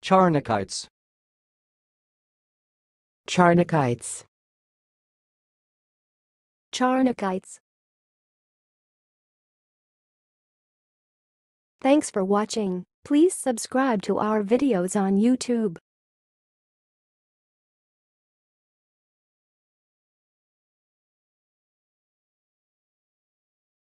charnockites, charnockites, charnockites. Thanks for watching. Please subscribe to our videos on YouTube.